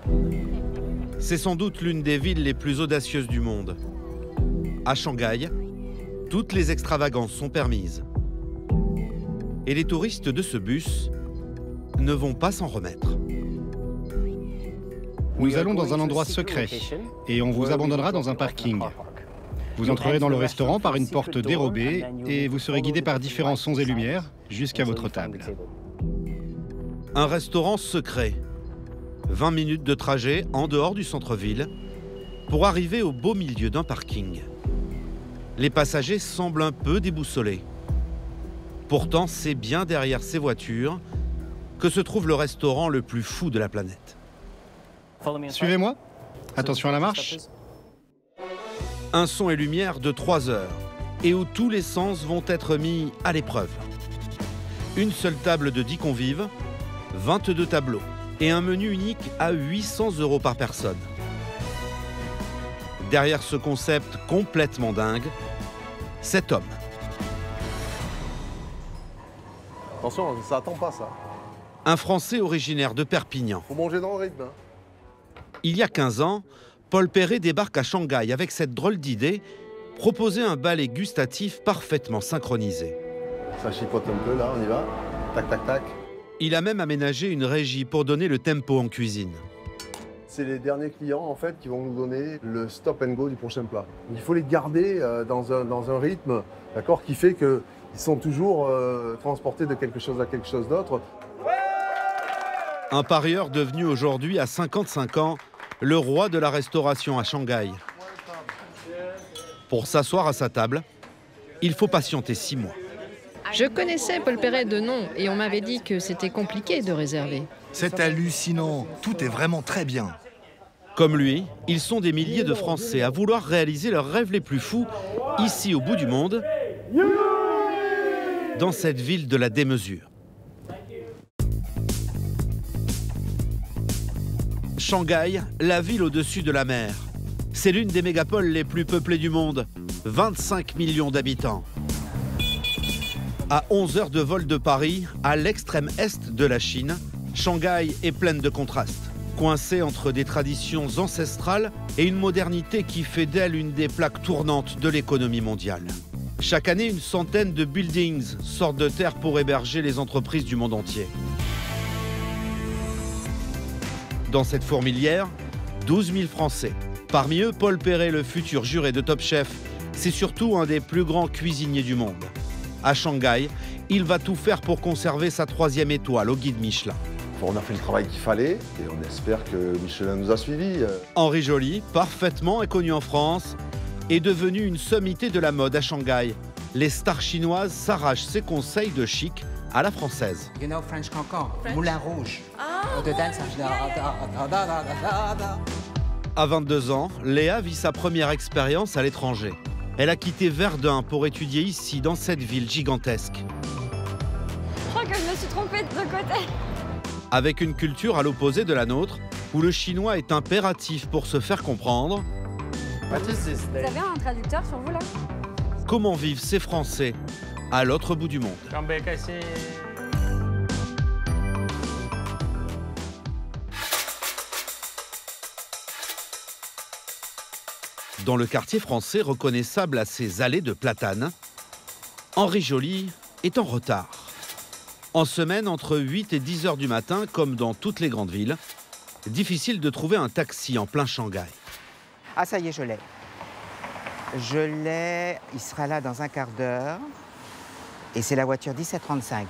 C'est sans doute l'une des villes les plus audacieuses du monde. À Shanghai, toutes les extravagances sont permises. Et les touristes de ce bus ne vont pas s'en remettre. Nous allons dans un endroit secret et on vous abandonnera dans un parking. Vous entrerez dans le restaurant par une porte dérobée et vous serez guidé par différents sons et lumières jusqu'à votre table. Un restaurant secret. 20 minutes de trajet en dehors du centre-ville pour arriver au beau milieu d'un parking. Les passagers semblent un peu déboussolés. Pourtant, c'est bien derrière ces voitures que se trouve le restaurant le plus fou de la planète. Suivez-moi. Attention à la marche. Un son et lumière de 3 heures et où tous les sens vont être mis à l'épreuve. Une seule table de 10 convives, 22 tableaux et un menu unique à 800 € par personne. Derrière ce concept complètement dingue, cet homme. Attention, ça attend pas ça. Un Français originaire de Perpignan. Faut manger dans le rythme. Il y a 15 ans, Paul Perret débarque à Shanghai avec cette drôle d'idée, proposer un ballet gustatif parfaitement synchronisé. Ça chipote un peu là, on y va. Tac, tac, tac. Il a même aménagé une régie pour donner le tempo en cuisine. C'est les derniers clients en fait qui vont nous donner le stop and go du prochain plat. Il faut les garder dans un rythme, d'accord, qui fait qu'ils sont toujours transportés de quelque chose à quelque chose d'autre. Un parieur devenu aujourd'hui à 55 ans, le roi de la restauration à Shanghai. Pour s'asseoir à sa table, il faut patienter 6 mois. Je connaissais Paul Perret de nom et on m'avait dit que c'était compliqué de réserver. C'est hallucinant, tout est vraiment très bien. Comme lui, ils sont des milliers de Français à vouloir réaliser leurs rêves les plus fous, ici au bout du monde, dans cette ville de la démesure. Shanghai, la ville au-dessus de la mer. C'est l'une des mégapoles les plus peuplées du monde, 25 millions d'habitants. À 11 heures de vol de Paris, à l'extrême est de la Chine, Shanghai est pleine de contrastes. Coincée entre des traditions ancestrales et une modernité qui fait d'elle une des plaques tournantes de l'économie mondiale. Chaque année, une centaine de buildings sortent de terre pour héberger les entreprises du monde entier. Dans cette fourmilière, 12 000 Français. Parmi eux, Paul Perret, le futur juré de Top Chef. C'est surtout un des plus grands cuisiniers du monde. À Shanghai, il va tout faire pour conserver sa 3e étoile au guide Michelin. On a fait le travail qu'il fallait et on espère que Michelin nous a suivis. Henri Joly, parfaitement inconnu en France, est devenu une sommité de la mode à Shanghai. Les stars chinoises s'arrachent ses conseils de chic à la française. You know French cancan, Moulin Rouge. À 22 ans, Léa vit sa première expérience à l'étranger. Elle a quitté Verdun pour étudier ici, dans cette ville gigantesque. Je crois que je me suis trompée de côté. Avec une culture à l'opposé de la nôtre, où le chinois est impératif pour se faire comprendre. Vous avez un traducteur sur vous là? Comment vivent ces Français à l'autre bout du monde? Dans le quartier français reconnaissable à ses allées de platanes, Henri Joly est en retard. En semaine, entre 8 et 10 heures du matin, comme dans toutes les grandes villes, difficile de trouver un taxi en plein Shanghai. Ah ça y est, je l'ai. Je l'ai, il sera là dans un quart d'heure. Et c'est la voiture 1735.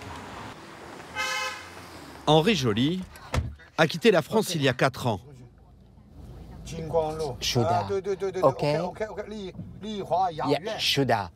Henri Joly a quitté la France il y a 4 ans. Shuda. OK. Shuda.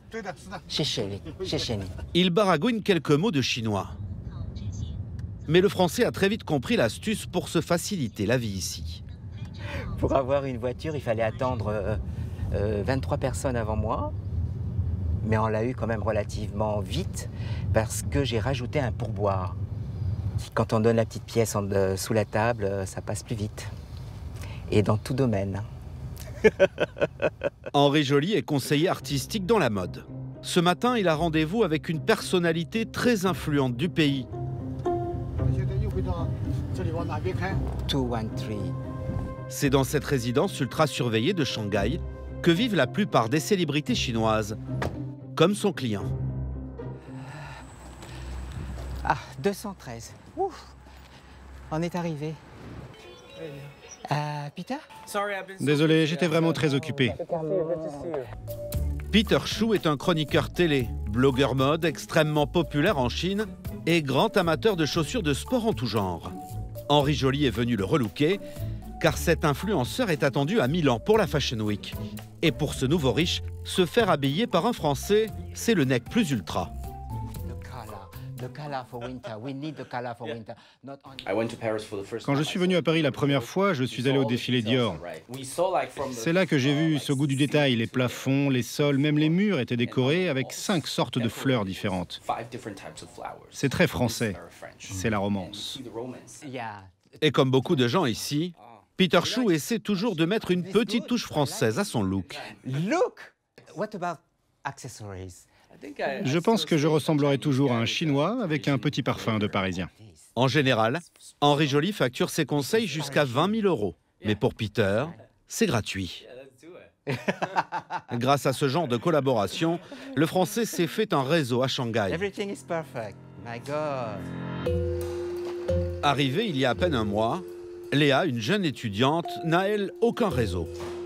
Il baragouine quelques mots de chinois. Mais le français a très vite compris l'astuce pour se faciliter la vie ici. Pour avoir une voiture, il fallait attendre 23 personnes avant moi. Mais on l'a eu quand même relativement vite parce que j'ai rajouté un pourboire. Quand on donne la petite pièce sous la table, ça passe plus vite. Et dans tout domaine. Henri Joly est conseiller artistique dans la mode. Ce matin, il a rendez-vous avec une personnalité très influente du pays. 213. C'est dans cette résidence ultra surveillée de Shanghai que vivent la plupart des célébrités chinoises, comme son client. Ah, 213. Ouf, on est arrivé. Peter? Désolé, j'étais vraiment très occupé. Peter Xu est un chroniqueur télé, blogueur mode extrêmement populaire en Chine et grand amateur de chaussures de sport en tout genre. Henri Joly est venu le relooker, car cet influenceur est attendu à Milan pour la Fashion Week. Et pour ce nouveau riche, se faire habiller par un Français, c'est le nec plus ultra. Quand je suis venu à Paris la première fois, je suis allé au défilé Dior. C'est là que j'ai vu ce goût du détail. Les plafonds, les sols, même les murs étaient décorés avec 5 sortes de fleurs différentes. C'est très français. C'est la romance. Et comme beaucoup de gens ici, Peter Xu essaie toujours de mettre une petite touche française à son look. Look! What about accessories? Je pense que je ressemblerai toujours à un Chinois avec un petit parfum de Parisien. En général, Henri Joly facture ses conseils jusqu'à 20 000 €. Mais pour Peter, c'est gratuit. Grâce à ce genre de collaboration, le Français s'est fait un réseau à Shanghai. Everything is perfect. My God. Arrivée il y a à peine un mois, Léa, une jeune étudiante, n'a, elle, aucun réseau.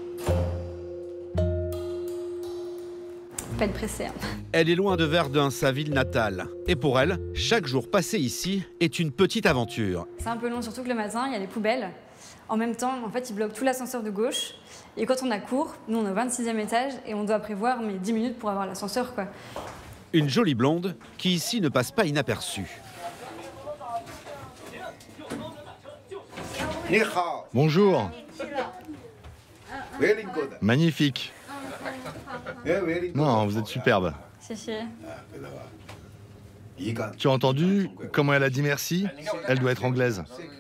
Pas être pressée. Elle est loin de Verdun, sa ville natale. Et pour elle, chaque jour passé ici est une petite aventure. C'est un peu long, surtout que le matin, il y a les poubelles. En même temps, en fait, ils bloquent tout l'ascenseur de gauche. Et quand on a cours, nous, on est au 26e étage et on doit prévoir 10 minutes pour avoir l'ascenseur, quoi. Une jolie blonde qui ici ne passe pas inaperçue. Bonjour. Magnifique. Non, vous êtes superbe. Tu as entendu comment elle a dit merci? Elle doit être anglaise.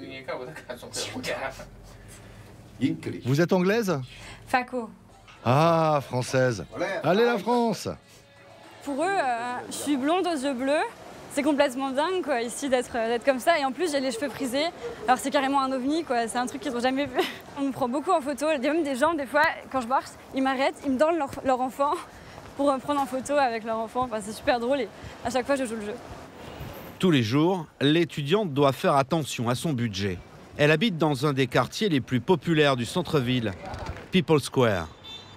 Vous êtes anglaise? Faco. Ah, française. Allez la France! Pour eux, je suis blonde aux yeux bleus. C'est complètement dingue, quoi, ici, d'être comme ça. Et en plus, j'ai les cheveux frisés. Alors, c'est carrément un ovni, quoi. C'est un truc qu'ils n'ont jamais vu. On me prend beaucoup en photo. Il y a même des gens, des fois, quand je marche, ils m'arrêtent, ils me donnent leur enfant pour me prendre en photo avec leur enfant. Enfin, c'est super drôle et à chaque fois, je joue le jeu. Tous les jours, l'étudiante doit faire attention à son budget. Elle habite dans un des quartiers les plus populaires du centre-ville, People Square.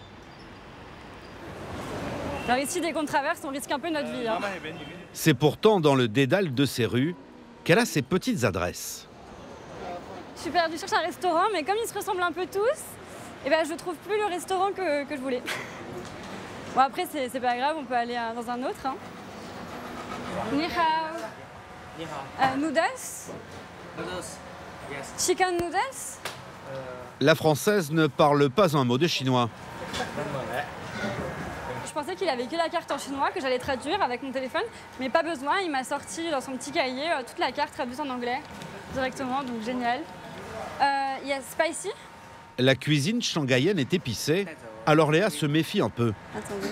Alors ici, dès qu'on traverse, on risque un peu notre vie. Hein. C'est pourtant dans le dédale de ces rues qu'elle a ses petites adresses. Je suis perdue, je cherche un restaurant, mais comme ils se ressemblent un peu tous, eh ben, je ne trouve plus le restaurant que je voulais. Bon, après, c'est pas grave, on peut aller dans un autre. Hein. Ni hao. Noodles. Chicken noodles. La Française ne parle pas un mot de chinois. Je pensais qu'il avait que la carte en chinois, que j'allais traduire avec mon téléphone, mais pas besoin, il m'a sorti dans son petit cahier toute la carte traduite en anglais directement, donc génial. Il y a spicy. La cuisine shanghaïenne est épicée, alors Léa se méfie un peu. Attendez.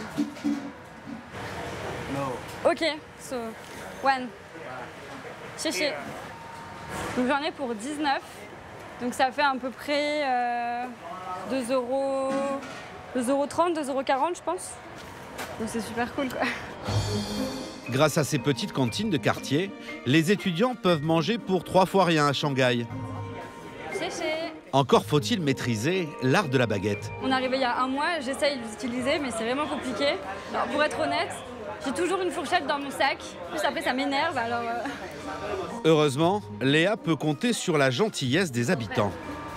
Ok, so, one. Chéché. Donc j'en ai pour 19, donc ça fait à peu près 2 €, 2,30 €, 2,40 €, je pense. Donc c'est super cool, quoi. Grâce à ces petites cantines de quartier, les étudiants peuvent manger pour 3 fois rien à Shanghai. Chéché. Encore faut-il maîtriser l'art de la baguette. On est arrivé il y a un mois, j'essaye d'utiliser, mais c'est vraiment compliqué. Alors, pour être honnête, j'ai toujours une fourchette dans mon sac. Plus après, ça m'énerve, alors... Heureusement, Léa peut compter sur la gentillesse des habitants.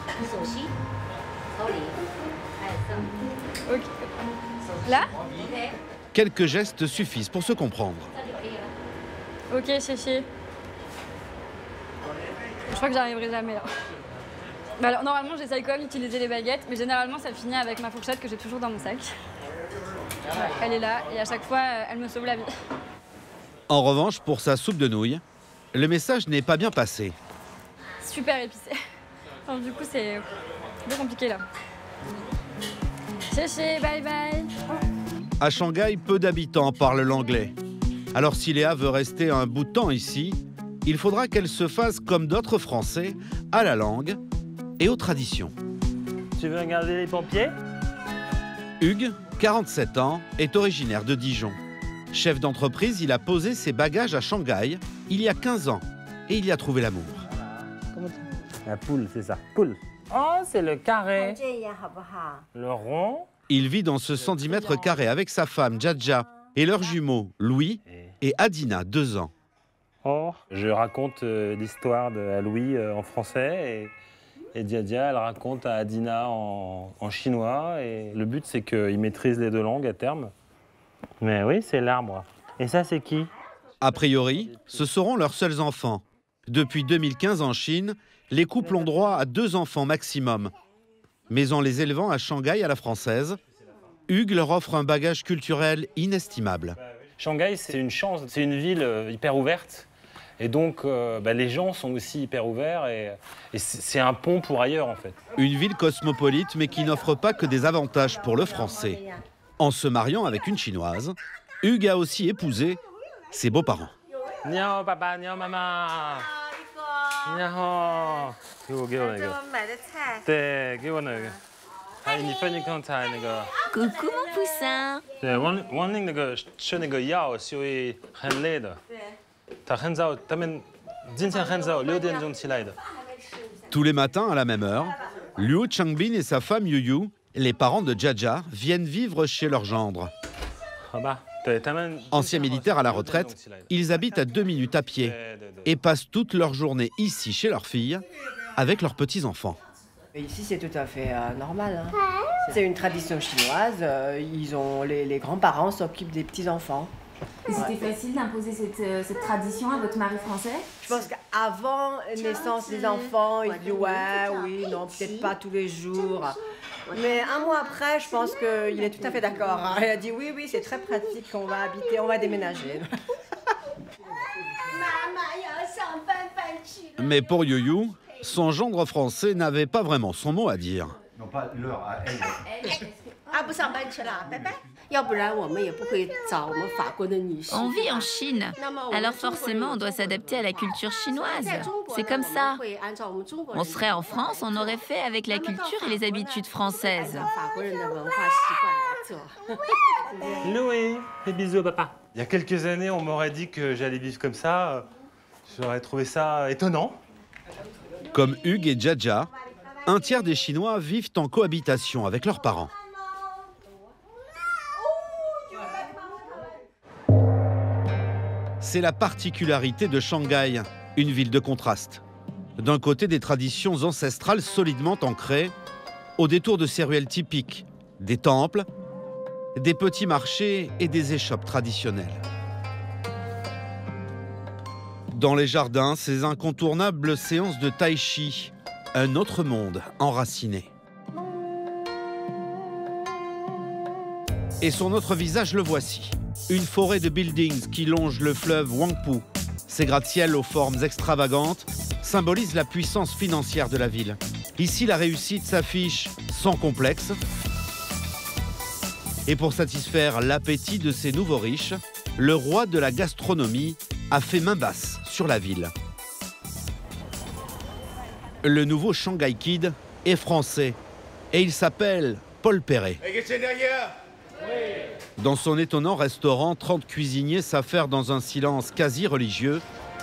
Ok. Là? Quelques gestes suffisent pour se comprendre. Ok, chéché. Je crois que j'arriverai jamais là. Bah alors, normalement, j'essaye quand même d'utiliser les baguettes, mais généralement, ça finit avec ma fourchette que j'ai toujours dans mon sac. Ouais, elle est là et à chaque fois, elle me sauve la vie. En revanche, pour sa soupe de nouilles, le message n'est pas bien passé. Super épicé. Alors, du coup, c'est un peu compliqué là. Chéché, bye bye. À Shanghai, peu d'habitants parlent l'anglais. Alors si Léa veut rester un bout de temps ici, il faudra qu'elle se fasse comme d'autres Français, à la langue et aux traditions. Tu veux regarder les pompiers? Hugues, 47 ans, est originaire de Dijon. Chef d'entreprise, il a posé ses bagages à Shanghai il y a 15 ans et il y a trouvé l'amour. La poule, c'est ça. Poule. Oh, c'est le carré. Le rond. Il vit dans ce 110 mètres carrés avec sa femme, Djadja, et leurs jumeaux, Louis et Adina, 2 ans. Oh, je raconte l'histoire de Louis en français et Djadja, elle raconte à Adina en chinois. Et le but, c'est qu'ils maîtrisent les 2 langues à terme. Mais oui, c'est l'arbre. Et ça, c'est qui? A priori, ce seront leurs seuls enfants. Depuis 2015 en Chine, les couples ont droit à 2 enfants maximum. Mais en les élevant à Shanghai à la française, Hugues leur offre un bagage culturel inestimable. Shanghai, c'est une chance, c'est une ville hyper ouverte. Et donc, les gens sont aussi hyper ouverts et c'est un pont pour ailleurs, en fait. Une ville cosmopolite, mais qui n'offre pas que des avantages pour le français. En se mariant avec une Chinoise, Hugues a aussi épousé ses beaux-parents. Niao papa, niao maman. Niao. Coucou mon poussin. Tous les matins à la même heure, Liu Changbin et sa femme Yuyu, les parents de Djadja, viennent vivre chez leur gendre. Anciens militaires à la retraite, ils habitent à 2 minutes à pied et passent toute leur journée ici chez leur fille avec leurs petits-enfants. Ici, c'est tout à fait normal. Hein. C'est une tradition chinoise. Les grands-parents s'occupent des petits-enfants. Et c'était facile d'imposer cette tradition à votre mari français? Je pense qu'avant la naissance des enfants, ils disent oui, non, peut-être pas tous les jours. Mais un mois après, je pense qu'il est tout à fait d'accord. Il a dit oui, c'est très pratique, on va habiter, on va déménager. Mais pour Yuyu, son gendre français n'avait pas vraiment son mot à dire. Non, pas leur à elle. On vit en Chine, alors forcément on doit s'adapter à la culture chinoise. C'est comme ça. On serait en France, on aurait fait avec la culture et les habitudes françaises. Louis, des bisous papa. Il y a quelques années, on m'aurait dit que j'allais vivre comme ça. J'aurais trouvé ça étonnant. Comme Hugues et Djadja, un tiers des Chinois vivent en cohabitation avec leurs parents. C'est la particularité de Shanghai, une ville de contraste. D'un côté, des traditions ancestrales solidement ancrées, au détour de ces ruelles typiques, des temples, des petits marchés et des échoppes traditionnelles. Dans les jardins, ces incontournables séances de tai chi, un autre monde enraciné. Et son autre visage, le voici. Une forêt de buildings qui longe le fleuve Huangpu. Ces gratte-ciel aux formes extravagantes symbolisent la puissance financière de la ville. Ici, la réussite s'affiche sans complexe. Et pour satisfaire l'appétit de ces nouveaux riches, le roi de la gastronomie a fait main basse sur la ville. Le nouveau Shanghai Kid est français et il s'appelle Paul Perret. Dans son étonnant restaurant, 30 cuisiniers s'affairent dans un silence quasi religieux.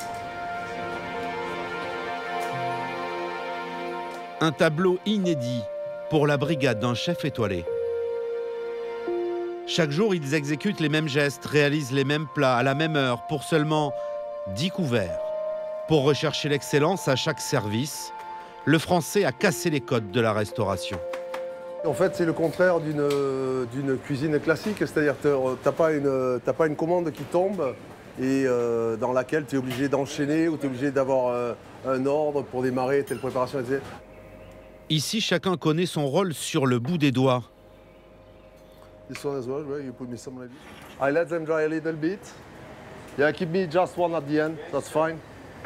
Un tableau inédit pour la brigade d'un chef étoilé. Chaque jour, ils exécutent les mêmes gestes, réalisent les mêmes plats à la même heure pour seulement 10 couverts. Pour rechercher l'excellence à chaque service, le Français a cassé les codes de la restauration. En fait, c'est le contraire d'une cuisine classique, c'est-à-dire que tu n'as pas une commande qui tombe et dans laquelle tu es obligé d'enchaîner ou tu es obligé d'avoir un ordre pour démarrer telle préparation, etc. Ici, chacun connaît son rôle sur le bout des doigts. This one as well, right? You put me some like this. I let them dry a little bit. Yeah, keep me just one at the end, that's fine.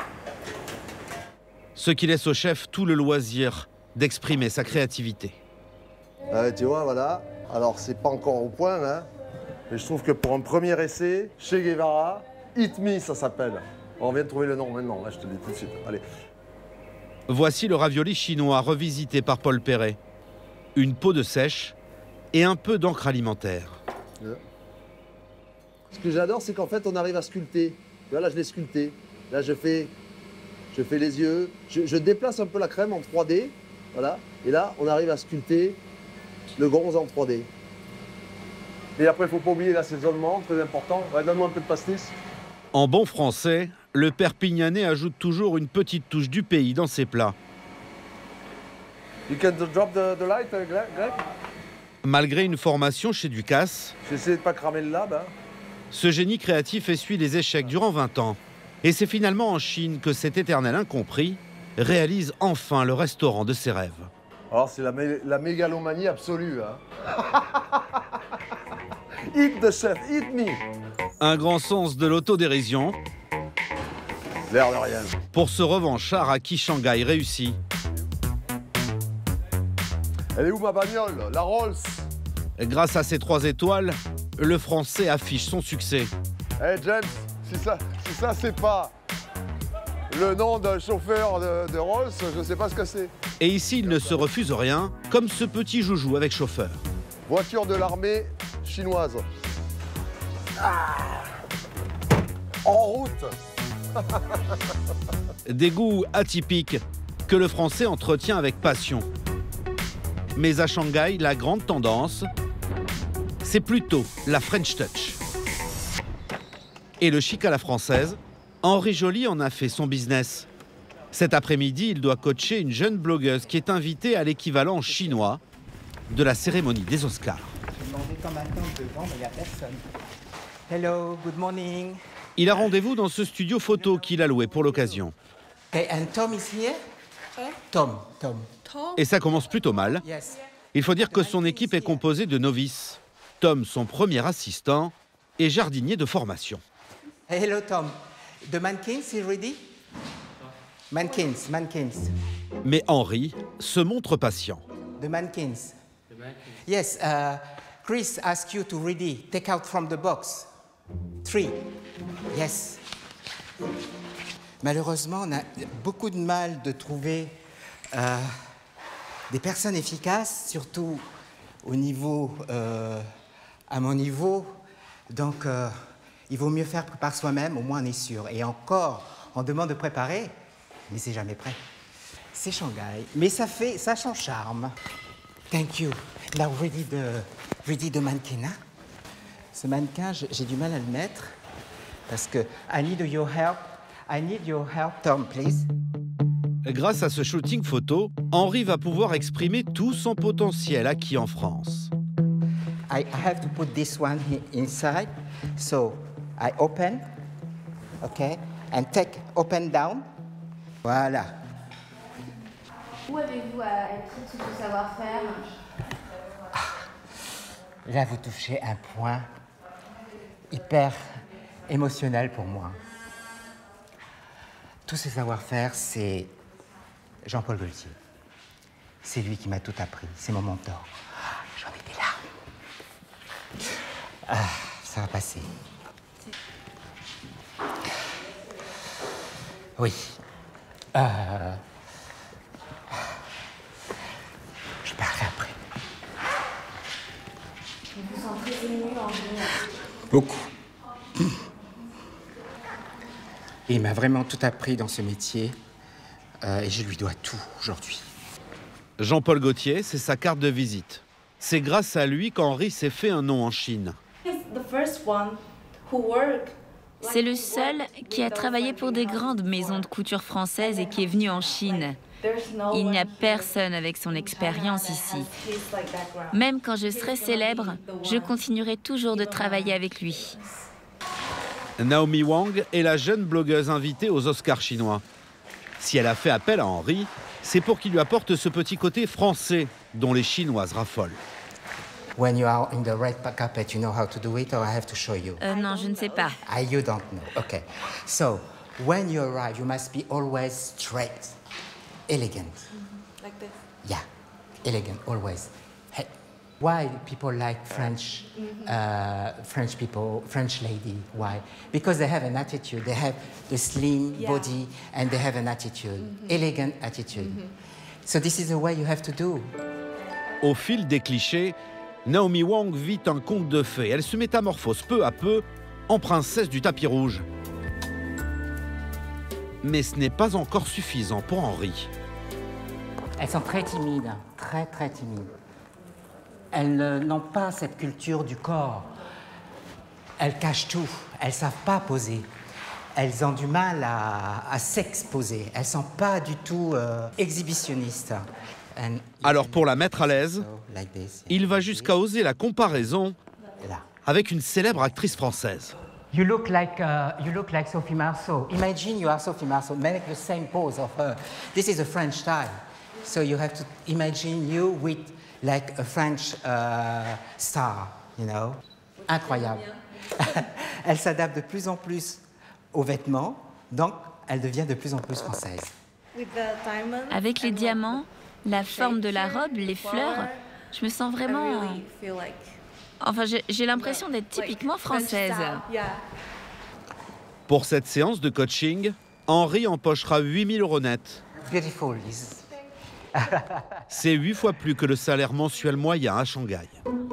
Ce qui laisse au chef tout le loisir d'exprimer sa créativité. Tu vois, voilà. Alors, c'est pas encore au point, hein. Mais je trouve que pour un premier essai, chez Guevara, Eat Me, ça s'appelle. On vient de trouver le nom maintenant, là, je te le dis tout de suite. Allez. Voici le ravioli chinois revisité par Paul Perret. une peau de sèche et un peu d'encre alimentaire. Ce que j'adore, c'est qu'en fait, on arrive à sculpter. Là, je l'ai sculpté. Là, je fais les yeux. Je déplace un peu la crème en 3D. Voilà. Et là, on arrive à sculpter le bronze en 3D. Et après, il ne faut pas oublier l'assaisonnement, très important. Ouais, donne-moi un peu de pastis. En bon français, le Perpignanais ajoute toujours une petite touche du pays dans ses plats. You can drop the light, Greg? Malgré une formation chez Ducasse, j'essaie de ne pas cramer le lab. Ce génie créatif essuie les échecs durant 20 ans. Et c'est finalement en Chine que cet éternel incompris réalise enfin le restaurant de ses rêves. Alors c'est la mégalomanie absolue. Hein. Eat the chef, eat me. Un grand sens de l'autodérision. L'air de rien. Pour ce revanchard à qui Shanghai réussit. Elle est où ma bagnole? La Rolls. Grâce à ses 3 étoiles, le Français affiche son succès. Hey James, si ça c'est pas le nom d'un chauffeur de Rolls, je ne sais pas ce que c'est. Et ici, il ne se refuse rien, comme ce petit joujou avec chauffeur. Voiture de l'armée chinoise. En route. Des goûts atypiques que le Français entretient avec passion. Mais à Shanghai, la grande tendance, c'est plutôt la French Touch. Et le chic à la française, Henri Joly en a fait son business. Cet après-midi, il doit coacher une jeune blogueuse qui est invitée à l'équivalent chinois de la cérémonie des Oscars. Je demandais quand maintenant devant, mais il n'y a personne. Hello, good morning. Il a rendez-vous dans ce studio photo qu'il a loué pour l'occasion. Okay, and Tom is here? Tom. Et ça commence plutôt mal. Il faut dire que son équipe est composée de novices. Tom, son premier assistant, est jardinier de formation. Hello, Tom. The mannequins is ready? Mannequins. Mais Henri se montre patient. The mannequins. Yes, Chris asked you to ready. Take out from the box. 3. Yes. Malheureusement, on a beaucoup de mal de trouver des personnes efficaces, surtout au niveau, à mon niveau. Donc, il vaut mieux faire par soi-même, au moins on est sûr. Et encore, on demande de préparer, mais c'est jamais prêt. C'est Shanghai, mais ça a son charme. Thank you. Now ready the mannequin. Hein? Ce mannequin, j'ai du mal à le mettre parce que I need your help, Tom, please. Grâce à ce shooting photo, Henri va pouvoir exprimer tout son potentiel acquis en France. I have to put this one here inside, so I open, okay, and open down. Voilà. Où avez-vous appris tout ce savoir-faire? Là, vous touchez un point hyper émotionnel pour moi. Tout ce savoir-faire, c'est Jean-Paul Gaultier. C'est lui qui m'a tout appris. C'est mon mentor. J'en étais là. Ça va passer. Oui. Je parlerai après. Vous vous sentez ému, Henri? Beaucoup. Il m'a vraiment tout appris dans ce métier et je lui dois tout aujourd'hui. Jean-Paul Gaultier, c'est sa carte de visite. C'est grâce à lui qu'Henri s'est fait un nom en Chine. C'est le seul qui a travaillé pour des grandes maisons de couture françaises et qui est venu en Chine. Il n'y a personne avec son expérience ici. Même quand je serai célèbre, je continuerai toujours de travailler avec lui. Naomi Wang est la jeune blogueuse invitée aux Oscars chinois. Si elle a fait appel à Henri, c'est pour qu'il lui apporte ce petit côté français dont les Chinoises raffolent. When you are in the red carpet, you know how to do it, or I have to show you? Non, je ne sais pas. You don't know. Okay. So, when you arrive, you must be always straight, elegant. Like this. Yeah, elegant, always. Hey, why people like French, French people, French lady? Why? Because they have an attitude. They have the slim body, and they have an attitude, elegant attitude. So this is the way you have to do. Au fil des clichés, Naomi Wong vit un conte de fées. Elle se métamorphose peu à peu en princesse du tapis rouge. Mais ce n'est pas encore suffisant pour Henri. Elles sont très timides, très timides. Elles n'ont pas cette culture du corps. Elles cachent tout, elles ne savent pas poser. Elles ont du mal à s'exposer. Elles ne sont pas du tout exhibitionnistes. Alors pour la mettre à l'aise, il va jusqu'à oser la comparaison avec une célèbre actrice française. You look like Sophie Marceau. Imagine you are Sophie Marceau. Make the same pose of her. This is a French style. So you have to imagine you with like a French star, you know. Incroyable. Elle s'adapte de plus en plus aux vêtements, donc elle devient de plus en plus française. Avec les diamants, la forme de la robe, les fleurs, je me sens vraiment... Enfin, j'ai l'impression d'être typiquement française. Pour cette séance de coaching, Henri empochera 8 000 € net. Beautiful. C'est 8 fois plus que le salaire mensuel moyen à Shanghai.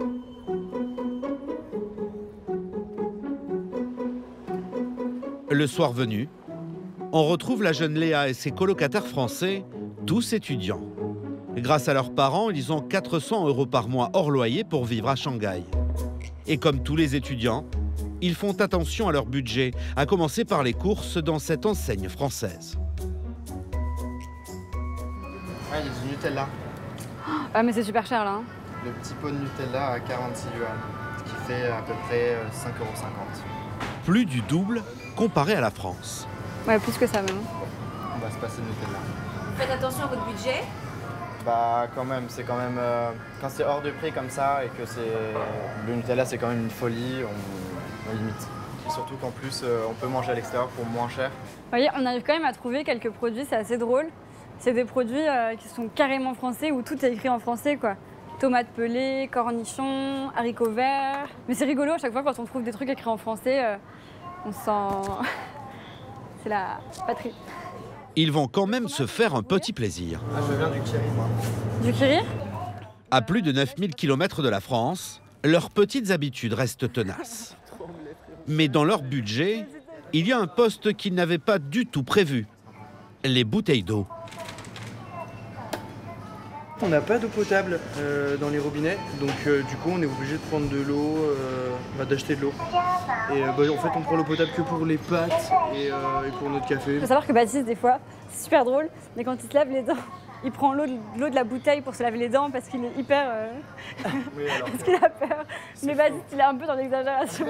Le soir venu, on retrouve la jeune Léa et ses colocataires français, tous étudiants. Grâce à leurs parents, ils ont 400 € par mois hors loyer pour vivre à Shanghai. Et comme tous les étudiants, ils font attention à leur budget, à commencer par les courses dans cette enseigne française. Ah, il y a du Nutella. Ah, mais c'est super cher là. Le petit pot de Nutella à 46 yuan, ce qui fait à peu près 5,50 €. Plus du double comparé à la France. Ouais, plus que ça même. On va se passer le Nutella. Faites attention à votre budget. Bah quand même, c'est quand même... quand c'est hors de prix comme ça et que le Nutella c'est quand même une folie, on limite. Et surtout qu'en plus, on peut manger à l'extérieur pour moins cher. Vous voyez, on arrive quand même à trouver quelques produits, c'est assez drôle. C'est des produits qui sont carrément français, où tout est écrit en français, quoi. Tomates pelées, cornichons, haricots verts. Mais c'est rigolo, à chaque fois quand on trouve des trucs écrits en français, on sent... c'est la patrie. Ils vont quand même se faire un petit plaisir. Ah, je viens du Kiri, moi. Du Kiri ? À plus de 9000 km de la France, leurs petites habitudes restent tenaces. Mais dans leur budget, il y a un poste qu'ils n'avaient pas du tout prévu. Les bouteilles d'eau. On n'a pas d'eau potable dans les robinets, donc du coup on est obligé de prendre de l'eau, d'acheter de l'eau. Et en fait on prend l'eau potable que pour les pâtes et pour notre café. Il faut savoir que Baptiste, des fois, c'est super drôle, mais quand il se lave les dents, il prend l'eau de la bouteille pour se laver les dents parce qu'il est hyper... Oui, alors, parce qu'il a peur. Mais Baptiste, il est un peu dans l'exagération.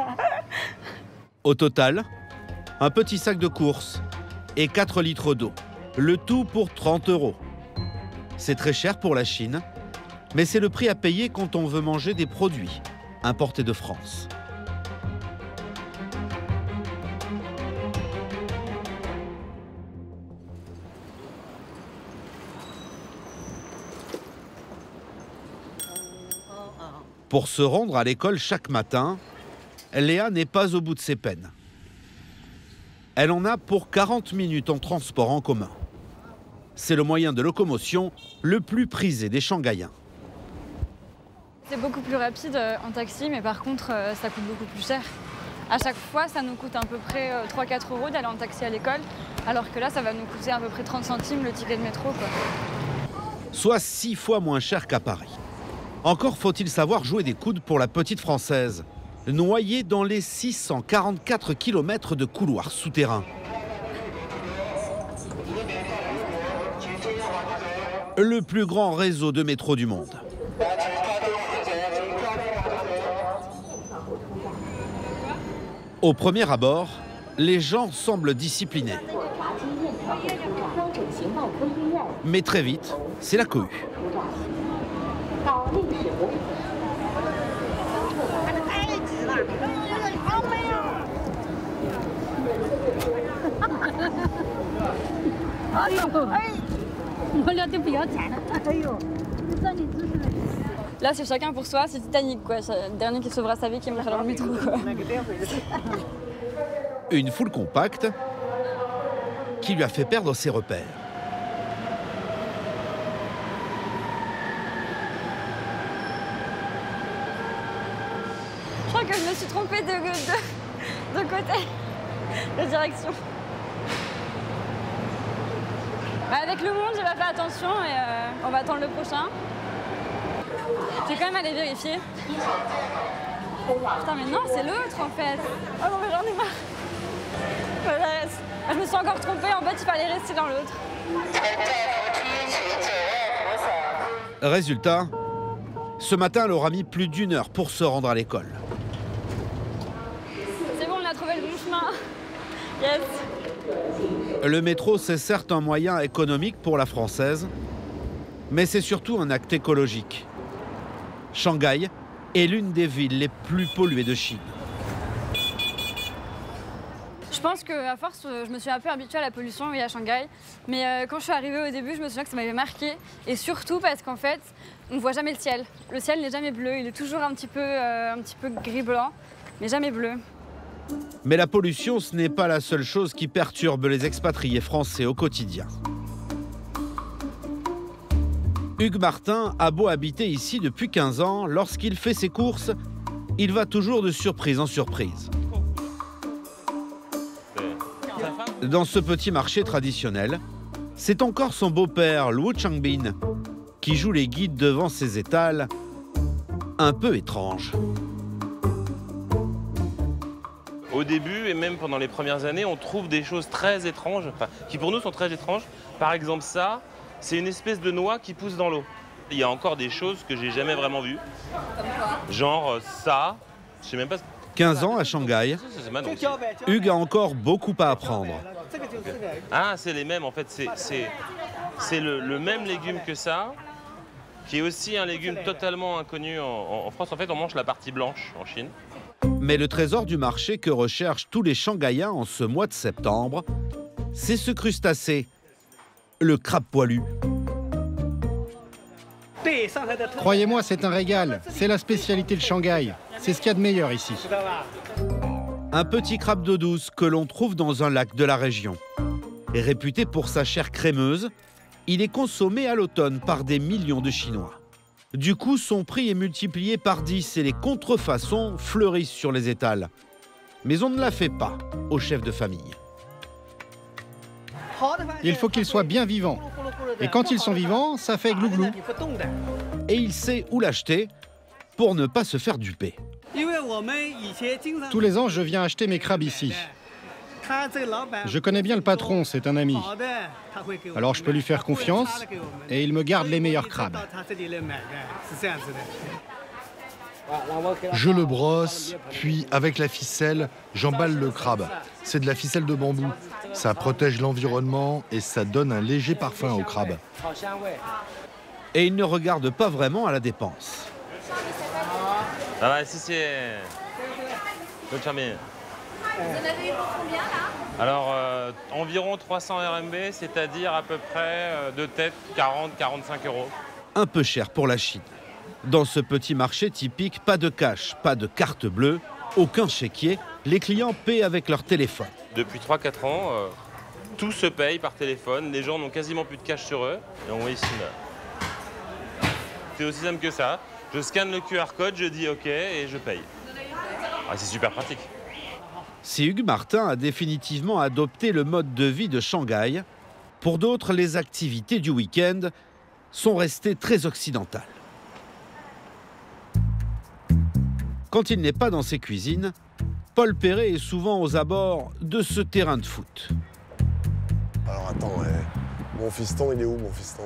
Au total, un petit sac de courses et 4 litres d'eau. Le tout pour 30 €. C'est très cher pour la Chine, mais c'est le prix à payer quand on veut manger des produits importés de France. Pour se rendre à l'école chaque matin, Léa n'est pas au bout de ses peines. Elle en a pour 40 minutes en transport en commun. C'est le moyen de locomotion le plus prisé des Shanghaïens. C'est beaucoup plus rapide en taxi, mais par contre, ça coûte beaucoup plus cher. À chaque fois, ça nous coûte à peu près 3-4 € d'aller en taxi à l'école, alors que là, ça va nous coûter à peu près 30 centimes le ticket de métro, quoi. Soit 6 fois moins cher qu'à Paris. Encore faut-il savoir jouer des coudes pour la petite Française, noyée dans les 644 km de couloirs souterrains. Le plus grand réseau de métro du monde. Au premier abord, les gens semblent disciplinés. Mais très vite, c'est la cohue. Là, c'est chacun pour soi, c'est Titanic, quoi. C'est le dernier qui sauvera sa vie qui mourra dans le métro, quoi. Une foule compacte qui lui a fait perdre ses repères. que je me suis trompée de côté, de direction. Avec le monde, j'ai pas fait attention et on va attendre le prochain. Je vais quand même aller vérifier. Putain, mais non, c'est l'autre en fait. Oh non, mais j'en ai marre. Je me suis encore trompée, en fait, il fallait rester dans l'autre. Résultat, ce matin, elle aura mis plus d'1 heure pour se rendre à l'école. C'est bon, on a trouvé le bon chemin. Yes. Le métro, c'est certes un moyen économique pour la Française, mais c'est surtout un acte écologique. Shanghai est l'une des villes les plus polluées de Chine. Je pense qu'à force, je me suis un peu habituée à la pollution à Shanghai. Mais quand je suis arrivée au début, je me souviens que ça m'avait marqué. Et surtout parce qu'en fait, on ne voit jamais le ciel. Le ciel n'est jamais bleu, il est toujours un petit peu gris-blanc, mais jamais bleu. Mais la pollution, ce n'est pas la seule chose qui perturbe les expatriés français au quotidien. Hugues Martin a beau habiter ici depuis 15 ans, lorsqu'il fait ses courses, il va toujours de surprise en surprise. Dans ce petit marché traditionnel, c'est encore son beau-père, Luo Changbin, qui joue les guides devant ses étals, un peu étranges. Au début et même pendant les premières années, on trouve des choses très étranges, enfin, qui pour nous sont très étranges. Par exemple ça, c'est une espèce de noix qui pousse dans l'eau. Il y a encore des choses que j'ai jamais vraiment vues. Genre ça, je sais même pas... 15 ans à Shanghai, Hugues a encore beaucoup à apprendre. Ah, c'est les mêmes en fait, c'est le même légume que ça, qui est aussi un légume totalement inconnu en France. En fait, on mange la partie blanche en Chine. Mais le trésor du marché que recherchent tous les Shanghaïens en ce mois de septembre, c'est ce crustacé, le crabe poilu. Croyez-moi, c'est un régal. C'est la spécialité de Shanghai. C'est ce qu'il y a de meilleur ici. Un petit crabe d'eau douce que l'on trouve dans un lac de la région. Et réputé pour sa chair crémeuse, il est consommé à l'automne par des millions de Chinois. Du coup, son prix est multiplié par 10 et les contrefaçons fleurissent sur les étals. Mais on ne la fait pas au chef de famille. Il faut qu'ils soient bien vivants. Et quand ils sont vivants, ça fait glouglou. Et il sait où l'acheter pour ne pas se faire duper. Tous les ans, je viens acheter mes crabes ici. Je connais bien le patron, c'est un ami. Alors je peux lui faire confiance et il me garde les meilleurs crabes. Je le brosse, puis avec la ficelle, j'emballe le crabe. C'est de la ficelle de bambou. Ça protège l'environnement et ça donne un léger parfum au crabe. Et il ne regarde pas vraiment à la dépense. Ah ouais, si c'est... Vous en avez pour combien là? Alors, environ 300 RMB, c'est-à-dire à peu près de tête 40-45 €. Un peu cher pour la Chine. Dans ce petit marché typique, pas de cash, pas de carte bleue, aucun chéquier. Les clients paient avec leur téléphone. Depuis 3-4 ans, tout se paye par téléphone. Les gens n'ont quasiment plus de cash sur eux. Et on voit ici, c'est aussi simple que ça. Je scanne le QR code, je dis OK et je paye. Ah, c'est super pratique. Si Hugues Martin a définitivement adopté le mode de vie de Shanghai, pour d'autres, les activités du week-end sont restées très occidentales. Quand il n'est pas dans ses cuisines, Paul Perret est souvent aux abords de ce terrain de foot. Alors attends, mon fiston, il est où mon fiston?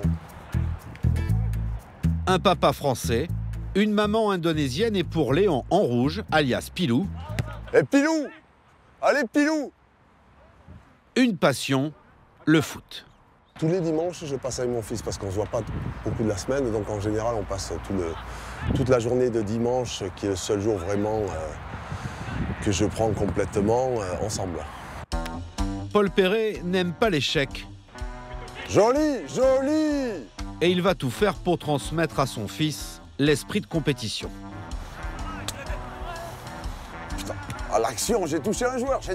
Un papa français, une maman indonésienne et pour Léon en rouge, alias Pilou. Eh Pilou! Allez Pilou! Une passion, le foot. Tous les dimanches, je passe avec mon fils parce qu'on ne se voit pas beaucoup de la semaine. Donc en général, on passe toute la journée de dimanche, qui est le seul jour vraiment que je prends complètement ensemble. Paul Perret n'aime pas l'échec. Joli, joli! Et il va tout faire pour transmettre à son fils l'esprit de compétition. Putain, à l'action, j'ai touché un joueur,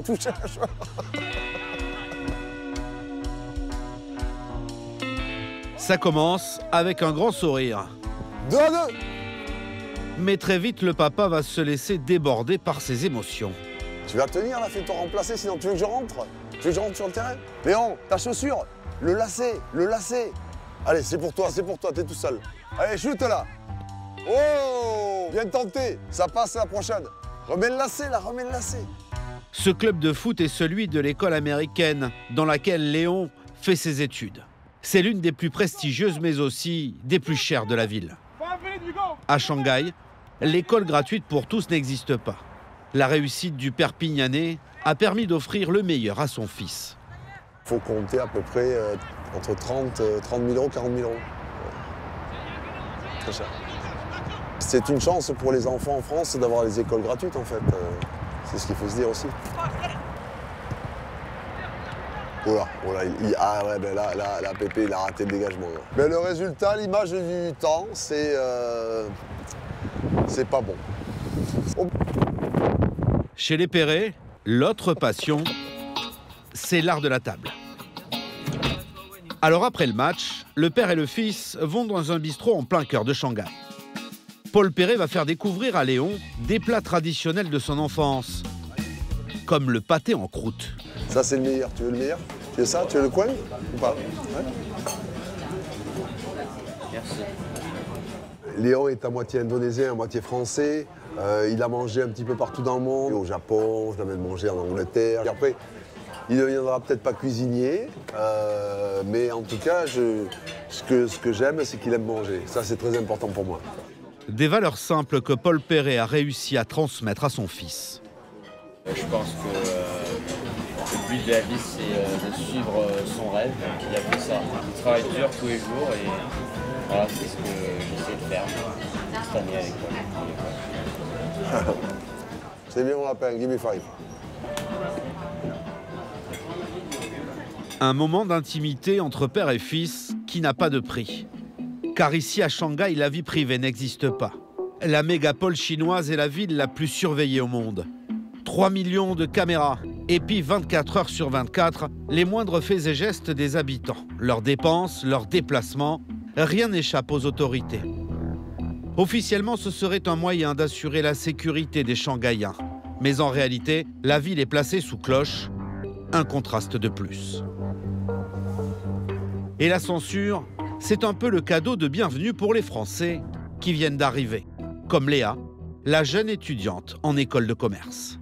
Ça commence avec un grand sourire. 2-2. Mais très vite, le papa va se laisser déborder par ses émotions. Tu vas tenir là, fais-toi remplacer, sinon tu veux que je rentre? Tu veux que je rentre sur le terrain? Léon, ta chaussure, le lacet, le lacet. Allez, c'est pour toi, t'es tout seul. Allez, chute là. Oh, bien tenté, ça passe à la prochaine. Remets le lacet là, remets le lacet. Ce club de foot est celui de l'école américaine dans laquelle Léon fait ses études. C'est l'une des plus prestigieuses mais aussi des plus chères de la ville. À Shanghai, l'école gratuite pour tous n'existe pas. La réussite du Perpignanais a permis d'offrir le meilleur à son fils. Il faut compter à peu près entre 30 000 euros, 40 000 euros. Très cher. C'est une chance pour les enfants en France d'avoir les écoles gratuites en fait. C'est ce qu'il faut se dire aussi. Ah ouais, ben là, Pépé, il a raté le dégagement. Là. Mais le résultat, l'image du temps, c'est pas bon. Chez les Perret, l'autre passion, c'est l'art de la table. Alors après le match, le père et le fils vont dans un bistrot en plein cœur de Shanghai. Paul Perret va faire découvrir à Léon des plats traditionnels de son enfance, comme le pâté en croûte. Ça, c'est le meilleur. Tu veux le meilleur? Tu veux ça? Tu veux le coin ou pas? Ouais. Merci. Léon est à moitié indonésien, à moitié français. Il a mangé un petit peu partout dans le monde. Au Japon, je l'amène manger en Angleterre. Et après, il ne deviendra peut-être pas cuisinier, mais en tout cas, ce que j'aime, c'est qu'il aime manger. Ça, c'est très important pour moi. Des valeurs simples que Paul Perret a réussi à transmettre à son fils. Je pense que le but de la vie, c'est de suivre son rêve. Donc il a fait ça. Il travaille dur tous les jours et voilà, c'est ce que j'essaie de faire cette année avec Paul. C'est bien mon lapin, give me 5. Un moment d'intimité entre père et fils qui n'a pas de prix. Car ici à Shanghai, la vie privée n'existe pas. La mégapole chinoise est la ville la plus surveillée au monde. 3 millions de caméras, et puis 24 heures sur 24, les moindres faits et gestes des habitants, leurs dépenses, leurs déplacements, rien n'échappe aux autorités. Officiellement, ce serait un moyen d'assurer la sécurité des Shanghaïens. Mais en réalité, la ville est placée sous cloche, un contraste de plus. Et la censure, c'est un peu le cadeau de bienvenue pour les Français qui viennent d'arriver, comme Léa, la jeune étudiante en école de commerce.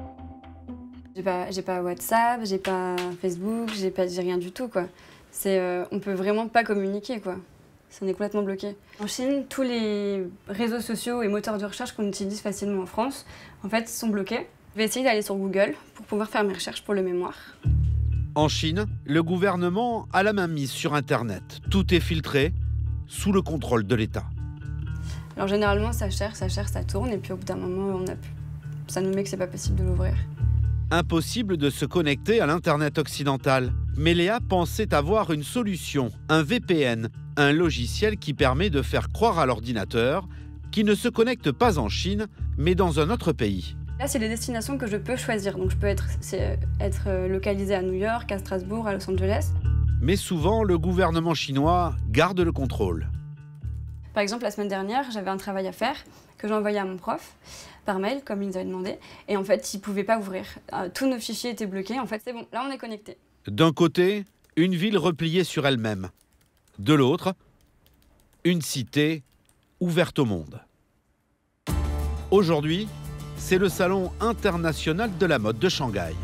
J'ai pas WhatsApp, j'ai pas Facebook, j'ai rien du tout, quoi. On peut vraiment pas communiquer, quoi. On est complètement bloqué. En Chine, tous les réseaux sociaux et moteurs de recherche qu'on utilise facilement en France, en fait, sont bloqués. Je vais essayer d'aller sur Google pour pouvoir faire mes recherches pour le mémoire. En Chine, le gouvernement a la main mise sur Internet. Tout est filtré, sous le contrôle de l'État. Alors généralement, ça cherche, ça tourne, et puis au bout d'un moment, ça nous met que c'est pas possible de l'ouvrir. Impossible de se connecter à l'Internet occidental. Mais Léa pensait avoir une solution, un VPN, un logiciel qui permet de faire croire à l'ordinateur qu'il ne se connecte pas en Chine, mais dans un autre pays. Là, c'est les destinations que je peux choisir. Donc je peux être localisé à New York, à Strasbourg, à Los Angeles. Mais souvent, le gouvernement chinois garde le contrôle. Par exemple, la semaine dernière, j'avais un travail à faire que j'ai envoyé à mon prof par mail, comme il nous avait demandé. Et en fait, il ne pouvait pas ouvrir. Tous nos fichiers étaient bloqués. En fait, c'est bon, là, on est connecté. D'un côté, une ville repliée sur elle-même. De l'autre, une cité ouverte au monde. Aujourd'hui, c'est le Salon international de la mode de Shanghai.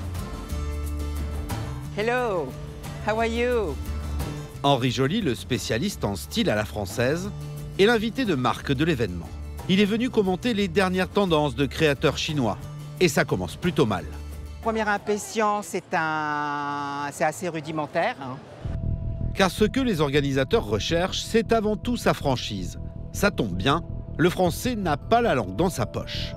Hello, how are you? Henri Joly, le spécialiste en style à la française, est l'invité de marque de l'événement. Il est venu commenter les dernières tendances de créateurs chinois. Et ça commence plutôt mal. Première impression, c'est assez rudimentaire. Car ce que les organisateurs recherchent, c'est avant tout sa franchise. Ça tombe bien, le français n'a pas la langue dans sa poche.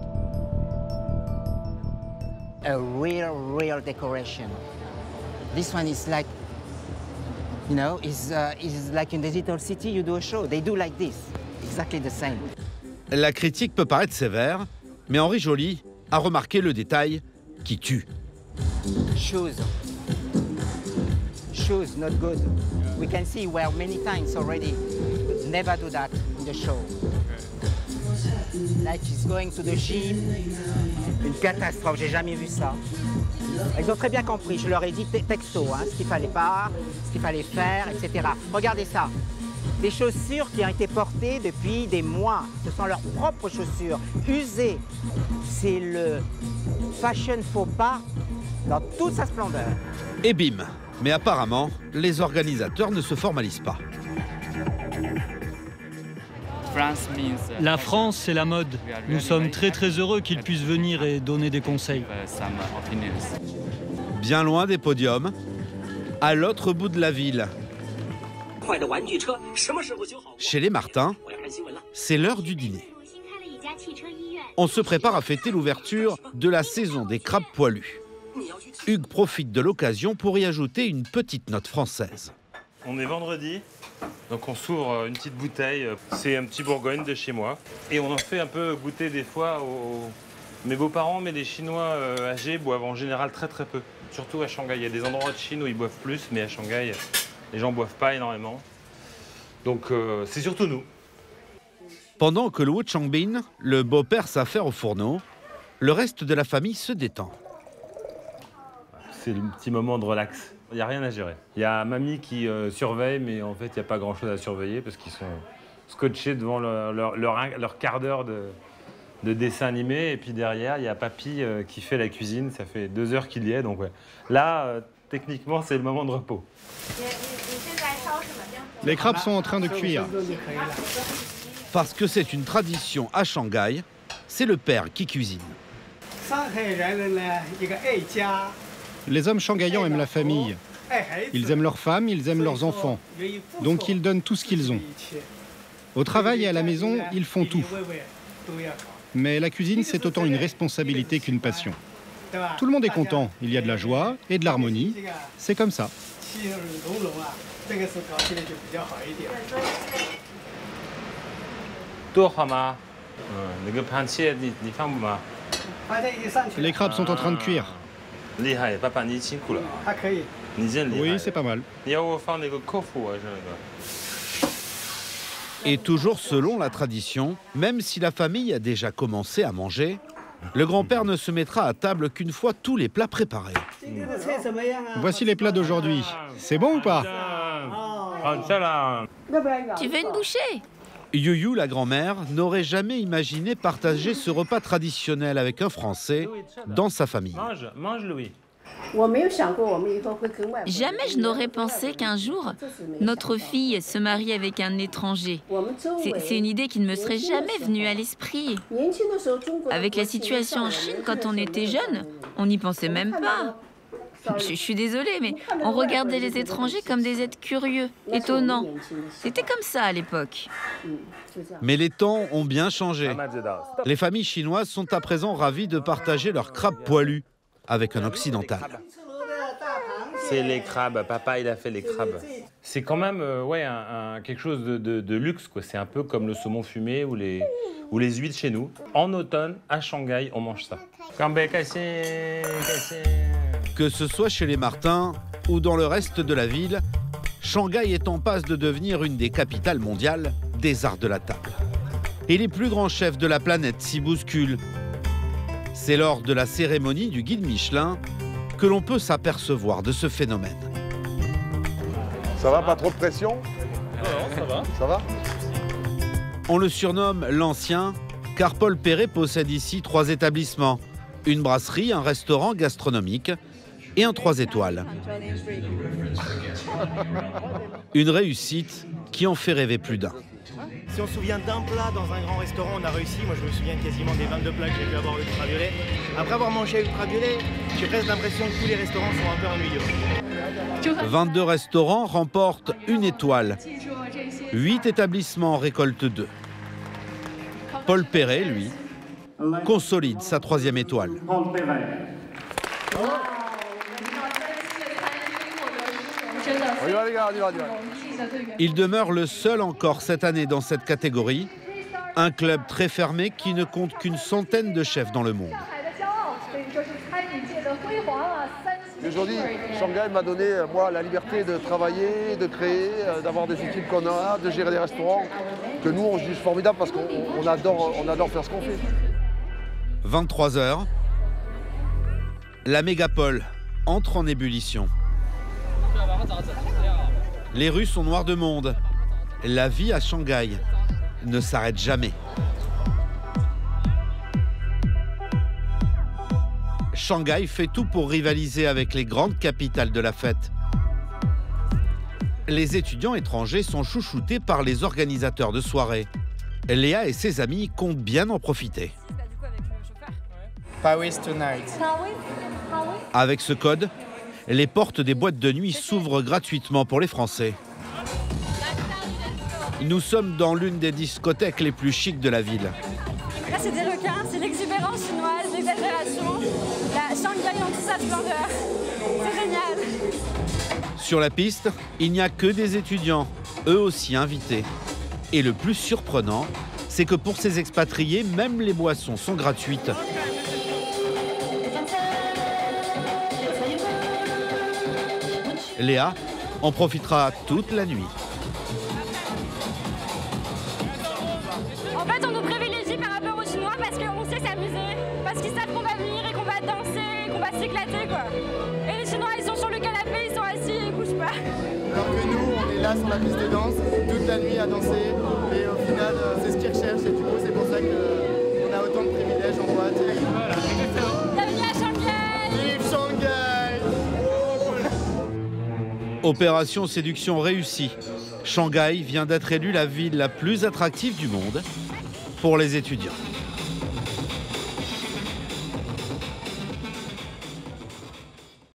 A real decoration. This one is like, you know, is like in Digital City, you do a show. They do like this, exactly the same. La critique peut paraître sévère, mais Henri Joly a remarqué le détail qui tue. Shoes. Shoes, not good. We can see wear many times already. Never do that in the show. Là, she's going to the ship. Une catastrophe, j'ai jamais vu ça. Ils ont très bien compris, je leur ai dit texto, hein, ce qu'il fallait pas, ce qu'il fallait faire, etc. Regardez ça, des chaussures qui ont été portées depuis des mois. Ce sont leurs propres chaussures, usées. C'est le fashion faux pas dans toute sa splendeur. Et bim. Mais apparemment, les organisateurs ne se formalisent pas. La France, c'est la mode. Nous sommes très heureux qu'ils puissent venir et donner des conseils. Bien loin des podiums, à l'autre bout de la ville, chez les Martin, c'est l'heure du dîner. On se prépare à fêter l'ouverture de la saison des crabes poilus. Hugues profite de l'occasion pour y ajouter une petite note française. On est vendredi, donc on s'ouvre une petite bouteille. C'est un petit Bourgogne de chez moi. Et on en fait un peu goûter des fois aux... Mes beaux-parents, mais les Chinois âgés boivent en général très peu. Surtout à Shanghai. Il y a des endroits de Chine où ils boivent plus, mais à Shanghai, les gens boivent pas énormément. Donc c'est surtout nous. Pendant que le Wu Changbin, le beau-père, s'affaire au fourneau, le reste de la famille se détend. C'est le petit moment de relax. Il n'y a rien à gérer. Il y a mamie qui surveille, mais en fait, il n'y a pas grand-chose à surveiller parce qu'ils sont scotchés devant leur quart d'heure de dessin animé. Et puis derrière, il y a papy qui fait la cuisine. Ça fait 2 heures qu'il y est. Donc ouais. Là, techniquement, c'est le moment de repos. Les crabes sont en train de cuire. Parce que c'est une tradition à Shanghai, c'est le père qui cuisine. Les hommes shanghaïans aiment la famille. Ils aiment leurs femmes, ils aiment leurs enfants. Donc ils donnent tout ce qu'ils ont. Au travail et à la maison, ils font tout. Mais la cuisine, c'est autant une responsabilité qu'une passion. Tout le monde est content. Il y a de la joie et de l'harmonie. C'est comme ça. Les crabes sont en train de cuire. Oui, c'est pas mal. Et toujours selon la tradition, même si la famille a déjà commencé à manger, le grand-père ne se mettra à table qu'une fois tous les plats préparés. Voici les plats d'aujourd'hui. C'est bon ou pas? Tu veux une bouchée? Yuyu, la grand-mère, n'aurait jamais imaginé partager ce repas traditionnel avec un Français dans sa famille. Mange, Louis. Jamais je n'aurais pensé qu'un jour, notre fille se marie avec un étranger. C'est une idée qui ne me serait jamais venue à l'esprit. Avec la situation en Chine, quand on était jeune, on n'y pensait même pas. Je suis désolée, mais on regardait les étrangers comme des êtres curieux, étonnants. C'était comme ça à l'époque. Mais les temps ont bien changé. Les familles chinoises sont à présent ravies de partager leurs crabes poilus avec un occidental. C'est les crabes. Papa, il a fait les crabes. C'est quand même quelque chose de luxe, quoi. C'est un peu comme le saumon fumé ou les huîtres chez nous. En automne, à Shanghai, on mange ça. Que ce soit chez les Martin ou dans le reste de la ville, Shanghai est en passe de devenir une des capitales mondiales des arts de la table. Et les plus grands chefs de la planète s'y bousculent. C'est lors de la cérémonie du guide Michelin que l'on peut s'apercevoir de ce phénomène. Ça va, pas trop de pression? Non, ça va. Ça va? On le surnomme l'Ancien, car Paul Perret possède ici 3 établissements. Une brasserie, un restaurant gastronomique et un 3 étoiles. Une réussite qui en fait rêver plus d'un. Si on se souvient d'un plat dans un grand restaurant, on a réussi. Moi, je me souviens quasiment des 22 plats que j'ai pu avoir ultraviolet. Après avoir mangé ultraviolet, j'ai presque l'impression que tous les restaurants sont un peu ennuyeux. 22 restaurants remportent 1 étoile. 8 établissements récoltent 2. Paul Perret, lui, consolide sa 3e étoile. Il demeure le seul encore cette année dans cette catégorie, un club très fermé qui ne compte qu'une centaine de chefs dans le monde. Aujourd'hui, Shanghai m'a donné, moi, la liberté de travailler, de créer, d'avoir des équipes qu'on a, de gérer des restaurants, que nous, on juge formidable parce qu'on adore faire ce qu'on fait. 23 h, la mégapole entre en ébullition. Les rues sont noires de monde. La vie à Shanghai ne s'arrête jamais. Shanghai fait tout pour rivaliser avec les grandes capitales de la fête. Les étudiants étrangers sont chouchoutés par les organisateurs de soirées. Léa et ses amis comptent bien en profiter. Paris tonight. Avec ce code, les portes des boîtes de nuit s'ouvrent gratuitement pour les Français. Nous sommes dans l'une des discothèques les plus chics de la ville. Là, c'est des requins, c'est l'exubérance chinoise, l'exagération, la Shanghai dans toute sa splendeur. C'est génial. Sur la piste, il n'y a que des étudiants, eux aussi invités. Et le plus surprenant, c'est que pour ces expatriés, même les boissons sont gratuites. Léa en profitera toute la nuit. En fait, on nous privilégie par rapport aux Chinois parce qu'on sait s'amuser, parce qu'ils savent qu'on va venir et qu'on va danser, qu'on va s'éclater, quoi. Et les Chinois, ils sont sur le canapé, ils sont assis, ils bougent pas. Alors que nous, on est là sur la piste de danse toute la nuit à danser, et au final, c'est ce qu'ils recherchent, et du coup, c'est pour ça qu'on a autant de privilèges en boîte. Voilà, exactement. Bienvenue à Shanghai! Vive Shanghai! Opération séduction réussie. Shanghai vient d'être élue la ville la plus attractive du monde pour les étudiants.